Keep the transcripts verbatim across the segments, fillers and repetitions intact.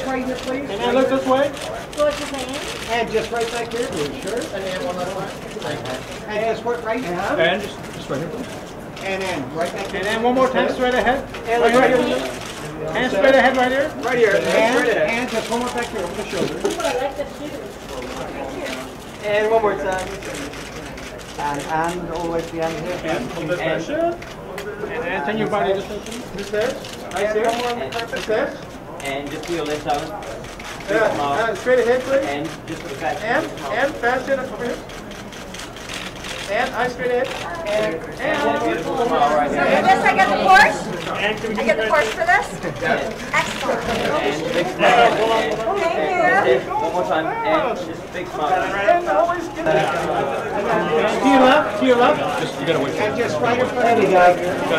right here, please. And then look this way. What's his name? And just right back here, blue shirt. And then one other one. And just what, right now? And just, just right here. And then right back here. And then one more time straight ahead. And Right right here. here. And straight ahead right here. Right here. And, and just one more back here over the shoulder. I like the shoes. And one more time. And, and always behind here. And hold this and, and then turn your body this way. This there. Right there. This there. And just wheel this out. Yeah. Uh, straight ahead, please. And just for the fact. And, and fast it over here. And eyes straight ahead. And, and. Beautiful smile right So here. for this, I get the Porsche? I get the Porsche for this? Excellent. And big smile. Thank And you. one more time. And just big smile. And always get it. To your left, to your left. Just, you gotta wait. And just right in front of you guys.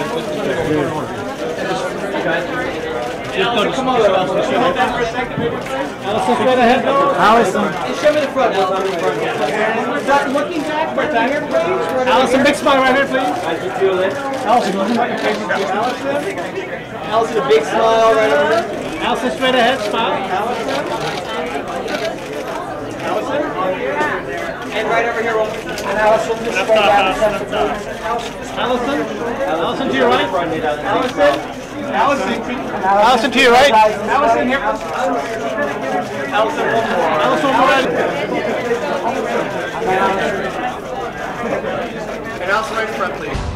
Allison, come on, Allison. Hold that for a second. Allison, straight ahead. Allison. And show me the front. Stop looking back right here, please. Allison, big smile right here, please. I just feel it. Allison, look at your face. Allison. Allison, a big smile right over there. Allison, straight ahead, smile. Allison. Allison. And right over here. And Allison, just straight down. Allison. Allison to your right. Allison. Allison. Allison to your right. Allison here. Allison, one more. Allison, one more. And Allison right in front, please.